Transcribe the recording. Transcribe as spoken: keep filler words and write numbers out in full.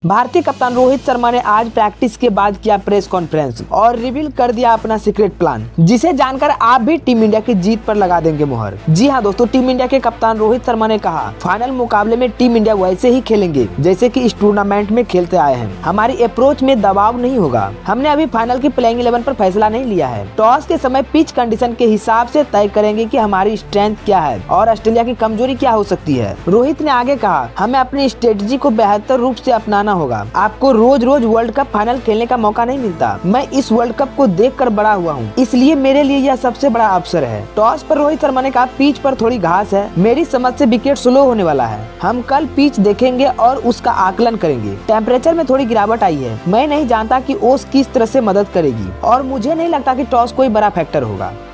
भारतीय कप्तान रोहित शर्मा ने आज प्रैक्टिस के बाद किया प्रेस कॉन्फ्रेंस और रिवील कर दिया अपना सीक्रेट प्लान, जिसे जानकर आप भी टीम इंडिया की जीत पर लगा देंगे मुहर। जी हाँ दोस्तों, टीम इंडिया के कप्तान रोहित शर्मा ने कहा, फाइनल मुकाबले में टीम इंडिया वैसे ही खेलेंगे जैसे कि इस टूर्नामेंट में खेलते आए हैं। हमारी अप्रोच में दबाव नहीं होगा। हमने अभी फाइनल की प्लेइंग इलेवन पर फैसला नहीं लिया है। टॉस के समय पिच कंडीशन के हिसाब से तय करेंगे कि हमारी स्ट्रेंथ क्या है और ऑस्ट्रेलिया की कमजोरी क्या हो सकती है। रोहित ने आगे कहा, हमें अपनी स्ट्रेटजी को बेहतर रूप से अपनाना होगा। आपको रोज रोज वर्ल्ड कप फाइनल खेलने का मौका नहीं मिलता। मैं इस वर्ल्ड कप को देखकर बड़ा हुआ हूँ, इसलिए मेरे लिए यह सबसे बड़ा अवसर है। टॉस पर रोहित शर्मा ने कहा, पिच पर थोड़ी घास है, मेरी समझ से विकेट स्लो होने वाला है। हम कल पिच देखेंगे और उसका आकलन करेंगे। टेम्परेचर में थोड़ी गिरावट आई है। मैं नहीं जानता कि ओस किस तरह से मदद करेगी और मुझे नहीं लगता कि टॉस कोई बड़ा फैक्टर होगा।